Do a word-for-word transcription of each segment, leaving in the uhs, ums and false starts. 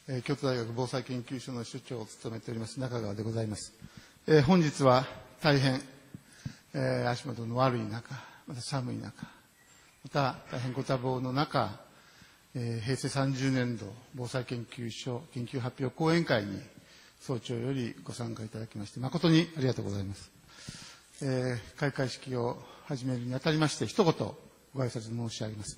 えー、京都大学防災研究所の所長を務めております中川でございます。えー、本日は大変、えー、足元の悪い中、また寒い中、また大変ご多忙の中、えー、平成さんじゅうねんど防災研究所研究発表講演会に総長よりご参加いただきまして誠にありがとうございます。えー、開会式を始めるにあたりまして一言ご挨拶申し上げます。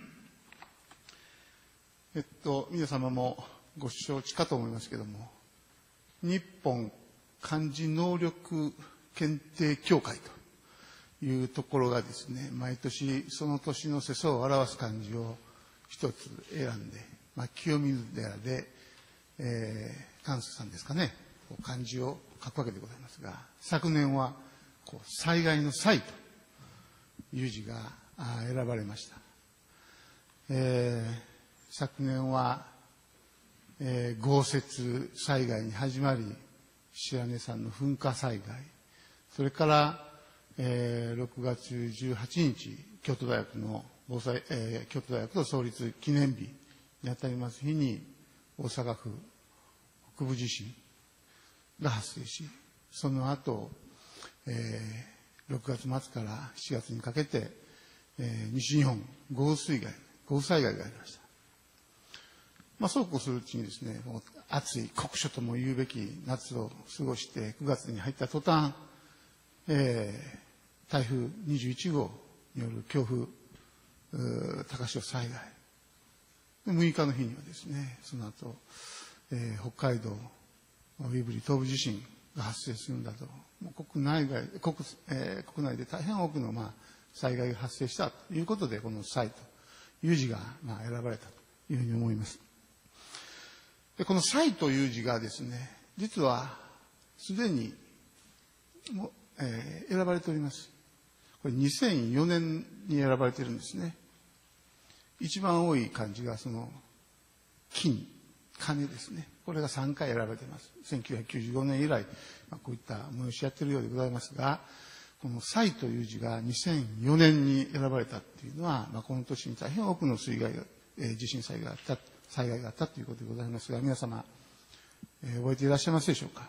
えっと皆様もご承知かと思いますけれども、日本漢字能力検定協会というところがですね、毎年その年の世相を表す漢字を一つ選んで、まあ、清水寺で、えー、関西さんですかね、漢字を書くわけでございますが、昨年はこう災害の災という字が選ばれました。えー、昨年はえー、豪雪災害に始まり、白根山の噴火災害、それから、えー、ろくがつじゅうはちにち、京都大学の防災、えー、京都大学の創立記念日にあたります日に、大阪府北部地震が発生し、その後、えー、ろくがつまつからしちがつにかけて、えー、西日本豪雨水害、豪雨災害がありました。まあ、そうこうするうちにですね、もう暑い酷暑とも言うべき夏を過ごしてくがつに入った途端、えー、台風にじゅういちごうによる強風、高潮災害。むいかの日にはですね、その後、えー、北海道、胆振東部地震が発生するんだと、もう国内外、国、えー、国内で大変多くの、まあ、災害が発生したということで、この災という字が、まあ、選ばれたというふうに思います。でこの災という字がですね、実はすでにも、えー、選ばれております。これにせんよねんに選ばれているんですね。一番多い漢字がその金、金ですね。これがさんかい選ばれています。せんきゅうひゃくきゅうじゅうごねん以来、まあ、こういった催しやっているようでございますが、この災という字がにせんよねんに選ばれたっていうのは、まあ、この年に大変多くの水害が、えー、地震災害があった災害があったということでございますが、皆様、えー、覚えていらっしゃいますでしょうか。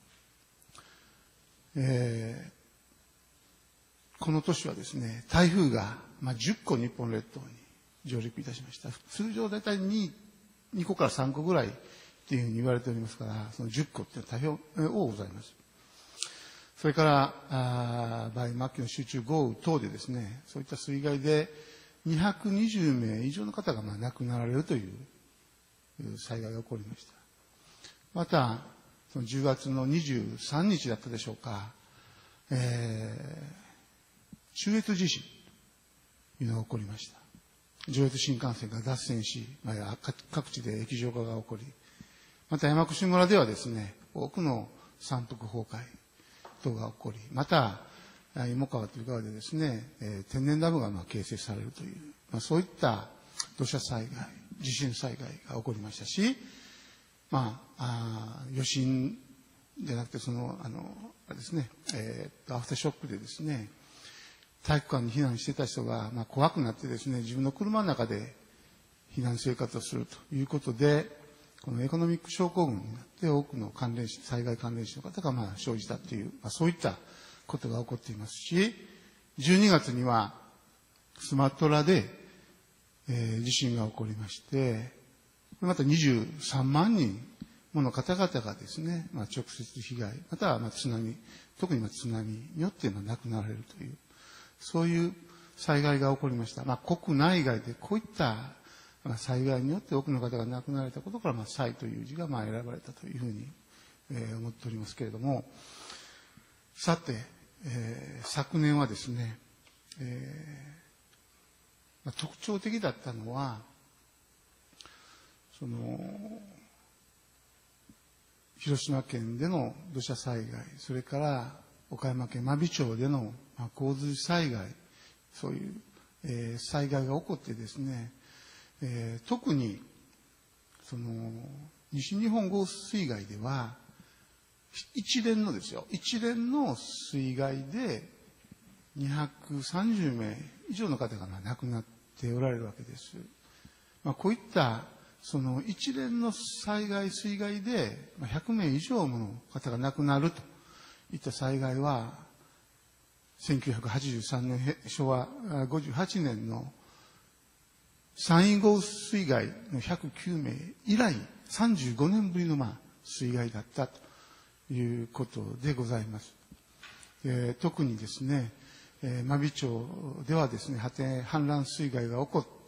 えー、この年はですね、台風が、まあ、じゅっこ日本列島に上陸いたしました。通常大体 2, 2個からさんこぐらいっていうふうに言われておりますから、そのじゅっこっていうのは大変多ございます。それから、あ場合末期の集中豪雨等でですね、そういった水害でにひゃくにじゅうめい以上の方がまあ亡くなられるという災害が起こりました。また、そのじゅうがつのにじゅうさんにちだったでしょうか、えー、中越地震というのが起こりました。上越新幹線が脱線し、まあ、各地で液状化が起こり、また山口村ではですね、多くの山腹崩壊等が起こり、また、芋川という川でですね、えー、天然ダムがまあ形成されるという、まあ、そういった土砂災害、地震災害が起こりましたし、まあ、あ余震じゃなくて、その、あの、あれですね、えー、アフターショックでですね、体育館に避難していた人が、まあ、怖くなってですね、自分の車の中で避難生活をするということで、このエコノミック症候群になって多くの関連死、災害関連死の方がまあ生じたという、まあ、そういったことが起こっていますし、じゅうにがつにはスマトラで、えー、地震が起こりまして、またにじゅうさんまんにんもの方々がですね、まあ、直接被害、またはまあ津波、特にまあ津波によってまあ亡くなられるという、そういう災害が起こりました。まあ、国内外でこういった災害によって多くの方が亡くなられたことから、まあ、災という字がまあ選ばれたというふうに、えー、思っておりますけれども、さて、えー、昨年はですね、えーまあ、特徴的だったのは、その、広島県での土砂災害、それから岡山県真備町での洪水災害、そういう、えー、災害が起こってですね、えー、特にその西日本豪雨水害では一連のですよ、一連の水害でにひゃくさんじゅうめい以上の方が亡くなっておられるわけです。まあ、こういったその一連の災害、水害でひゃくめい以上もの方が亡くなるといった災害は、せんきゅうひゃくはちじゅうさんねん、しょわごじゅうはちねんの山陰豪雨水害のひゃくきゅうめい以来、さんじゅうごねんぶりのまあ水害だったということでございます。えー、特にですね、えー、真備町ではですね、破堤氾濫水害が起こって、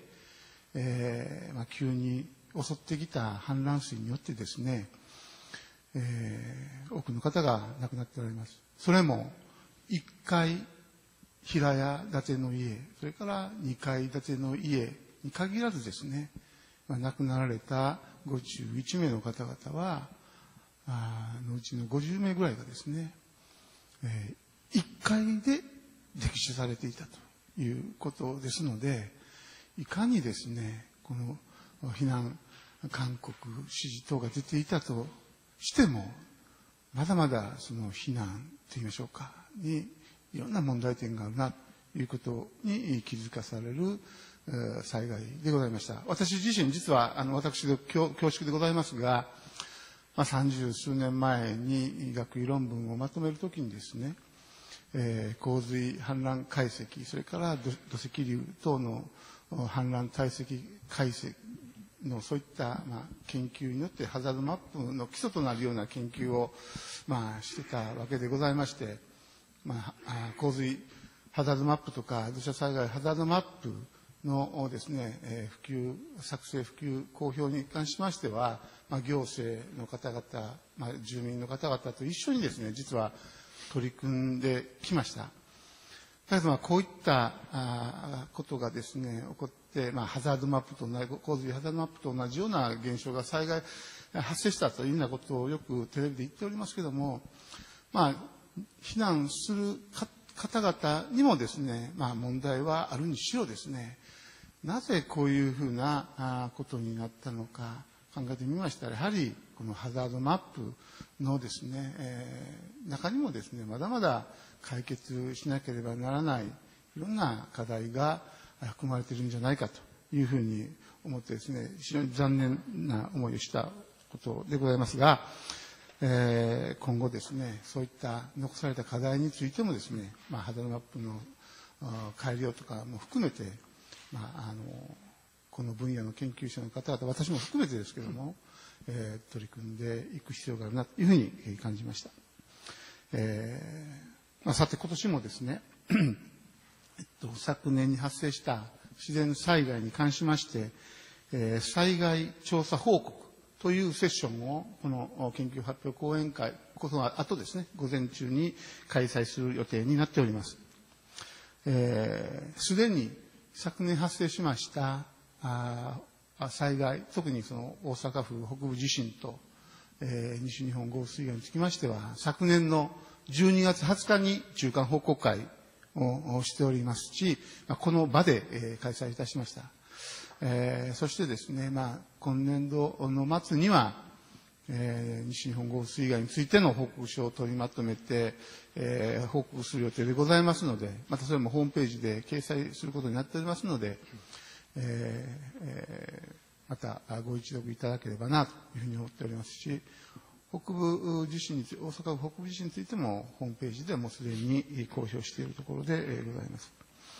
えーまあ、急に襲ってきた氾濫水によってですね、えー、多くの方が亡くなっておられます。それもいっかい平屋建ての家、それからにかい建ての家に限らずですね、まあ、亡くなられたごじゅういちめいの方々は、あのうちのごじゅうめいぐらいがですね、えー、いっかいで溺死されていたということですので、いかにですね、この避難勧告指示等が出ていたとしても、まだまだその避難といいましょうか、にいろんな問題点があるなということに気づかされる災害でございました。私自身、実はあの私で恐縮でございますが、まあ、三十数年前に学位論文をまとめるときにですね、えー、洪水氾濫解析、それから土石流等の氾濫堆積解析のそういった、まあ、研究によってハザードマップの基礎となるような研究を、まあ、してたわけでございまして、まあ、洪水ハザードマップとか土砂災害ハザードマップのですね、えー、普及作成普及公表に関しましては、まあ、行政の方々、まあ、住民の方々と一緒にですね、実は取り組んできました。だけど、まあ、こういったあことがですね、起こって、まあ、ハザードマップと同じ、洪水ハザードマップと同じような現象が災害発生したというようなことをよくテレビで言っておりますけれども、まあ、避難する方々にもですね、まあ、問題はあるにしろですね、なぜこういうふうなことになったのか考えてみましたら、やはりこのハザードマップのですね、えー、中にもですね、まだまだ解決しなければならないいろんな課題が含まれているんじゃないかというふうに思ってですね、非常に残念な思いをしたことでございますが、えー、今後ですね、そういった残された課題についてもですね、まあ、ハザードマップの改良とかも含めて、まあ、あのこの分野の研究者の方々、私も含めてですけれども、えー、取り組んでいく必要があるなというふうに感じました。えーまあ、さて今年もですね、えっと、昨年に発生した自然災害に関しまして、えー、災害調査報告というセッションをこの研究発表講演会、この後ですね、午前中に開催する予定になっております。す、えー、で、に昨年発生しましたあ災害、特にその大阪府北部地震と、えー、西日本豪雨水害につきましては、昨年のじゅうにがつはつかに中間報告会をしておりますし、この場で、えー、開催いたしました。えー、そしてですね、まあ、今年度の末には、えー、西日本豪雨水害についての報告書を取りまとめて、えー、報告する予定でございますので、またそれもホームページで掲載することになっておりますので、えーえー、またご一読いただければなというふうに思っておりますし、北部地震について、大阪府北部地震についてもホームページでもうすでに公表しているところでございます。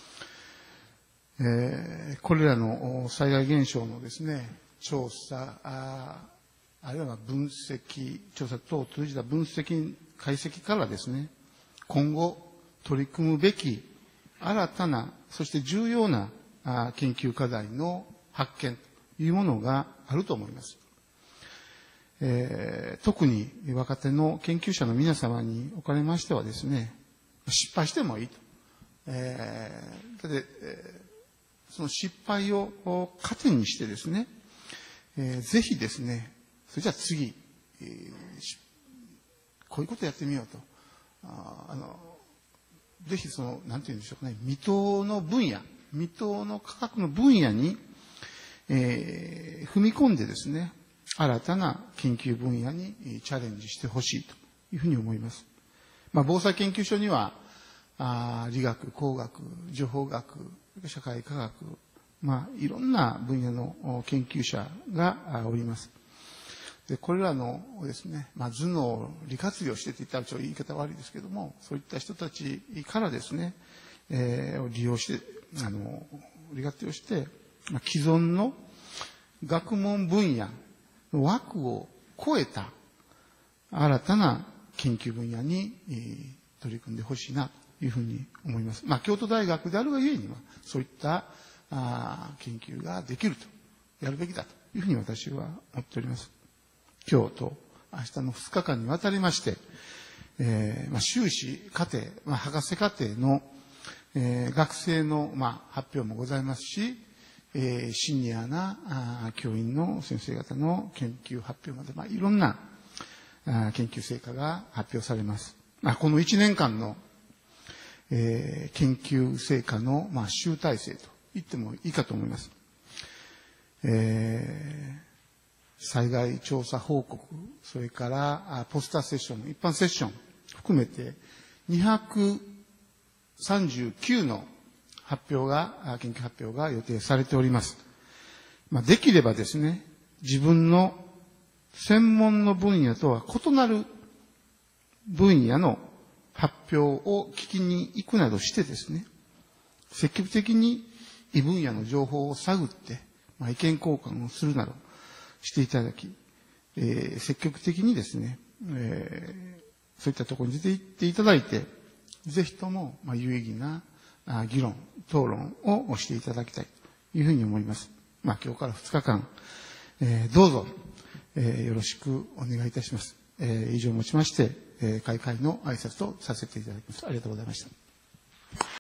えー、これらの災害現象のですね、調査、あ, あるいは分析、調査等を通じた分析、解析からですね、今後取り組むべき新たな、そして重要な研究課題の発見というものがあると思います。えー、特に若手の研究者の皆様におかれましてはですね、失敗してもいいと。えー、だって、えー、その失敗を糧にしてですね、えー、ぜひですね、それじゃあ次、えー、こういうことやってみようと。ああのぜひその、なんて言うんでしょうかね、未踏の分野、未踏の科学の分野に、えー、踏み込んでですね、新たな研究分野にチャレンジしてほしいというふうに思います。まあ、防災研究所には、あ理学、工学、情報学、社会科学、 まあ、いろんな分野の研究者がおります。で、これらのですね、まあ、頭脳を利活用してって言ったらちょっと言い方悪いですけども、そういった人たちからですね、えー、利用して、あの、利活用して、まあ、既存の学問分野の枠を超えた新たな研究分野に、えー、取り組んでほしいなというふうに思います。まあ、京都大学であるがゆえには、そういったあ研究ができると、やるべきだというふうに私は思っております。今日と明日のふつかかんにわたりまして、えーまあ、修士課程、まあ、博士課程の、えー、学生の、まあ、発表もございますし、えー、シニアなあ教員の先生方の研究発表まで、まあ、いろんなあ研究成果が発表されます。まあ、このいちねんかんの、えー、研究成果の、まあ、集大成と言ってもいいかと思います。えー災害調査報告、それからポスターセッション、一般セッション含めてにひゃくさんじゅうきゅうの発表が、研究発表が予定されております。まあ、できればですね、自分の専門の分野とは異なる分野の発表を聞きに行くなどしてですね、積極的に異分野の情報を探って、まあ、意見交換をするなど、していただき、えー、積極的にですね、えー、そういったところに出て行っていただいて、ぜひとも、まあ、有意義なあ議論、討論をしていただきたいというふうに思います。まあ、今日からふつかかん、えー、どうぞ、えー、よろしくお願いいたします。えー、以上をもちまして、えー、開会の挨拶とさせていただきます。ありがとうございました。